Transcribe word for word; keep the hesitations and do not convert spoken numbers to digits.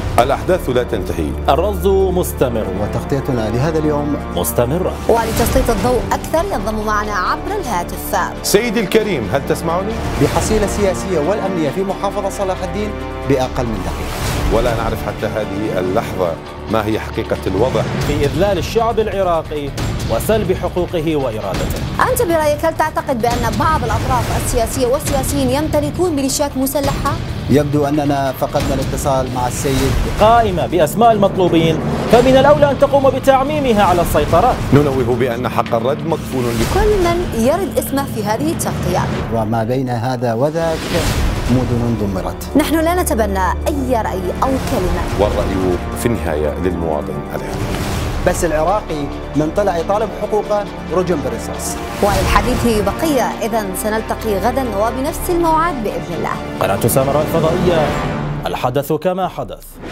الأحداث لا تنتهي، الرصد مستمر، وتغطيتنا لهذا اليوم مستمرة. ولتسليط الضوء أكثر ينضم معنا عبر الهاتف سيدي الكريم، هل تسمعني؟ بحصيلة سياسية والأمنية في محافظة صلاح الدين بأقل من دقيقة، ولا نعرف حتى هذه اللحظة ما هي حقيقة الوضع في إذلال الشعب العراقي وسلب حقوقه وإرادته. أنت برأيك هل تعتقد بأن بعض الأطراف السياسية والسياسيين يمتلكون ميليشيات مسلحة؟ يبدو أننا فقدنا الاتصال مع السيد. قائمة بأسماء المطلوبين فمن الأولى أن تقوم بتعميمها على السيطرات. ننوه بأن حق الرد مكفول لكل من يرد اسمه في هذه التغطية، وما بين هذا وذاك مدن دمرت. نحن لا نتبنى أي رأي أو كلمة، والرأي في النهاية للمواطن العراقي. بس العراقي من طلع يطالب حقوقه رجم بالرصاص. وللحديث بقية، إذن سنلتقي غدا وبنفس الموعد بإذن الله. قناة سامراء الفضائية، الحدث كما حدث.